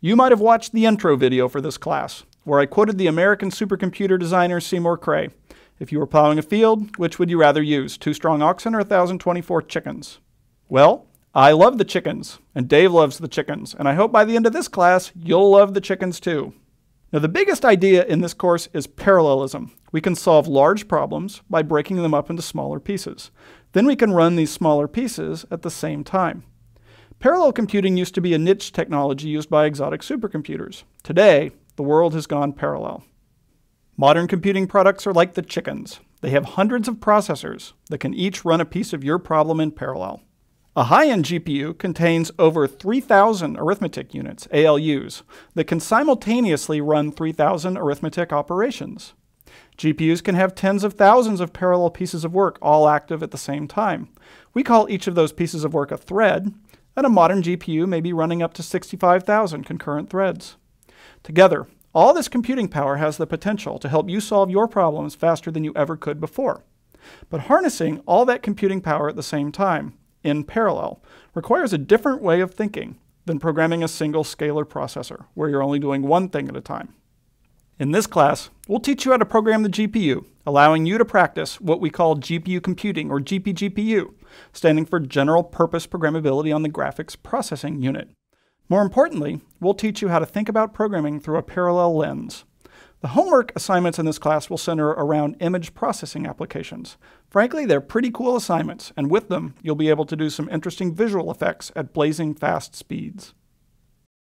You might have watched the intro video for this class, where I quoted the American supercomputer designer Seymour Cray. If you were plowing a field, which would you rather use, 2 strong oxen or 1,024 chickens? Well, I love the chickens, and Dave loves the chickens, and I hope by the end of this class, you'll love the chickens too. Now, the biggest idea in this course is parallelism. We can solve large problems by breaking them up into smaller pieces. Then we can run these smaller pieces at the same time. Parallel computing used to be a niche technology used by exotic supercomputers. Today, the world has gone parallel. Modern computing products are like the chickens. They have hundreds of processors that can each run a piece of your problem in parallel. A high-end GPU contains over 3,000 arithmetic units, ALUs, that can simultaneously run 3,000 arithmetic operations. GPUs can have tens of thousands of parallel pieces of work all active at the same time. We call each of those pieces of work a thread, and a modern GPU may be running up to 65,000 concurrent threads. Together, all this computing power has the potential to help you solve your problems faster than you ever could before. But harnessing all that computing power at the same time, in parallel, requires a different way of thinking than programming a single scalar processor, where you're only doing one thing at a time. In this class, we'll teach you how to program the GPU, allowing you to practice what we call GPU computing, or GPGPU, standing for General Purpose Programmability on the Graphics Processing Unit. More importantly, we'll teach you how to think about programming through a parallel lens. The homework assignments in this class will center around image processing applications. Frankly, they're pretty cool assignments, and with them, you'll be able to do some interesting visual effects at blazing fast speeds.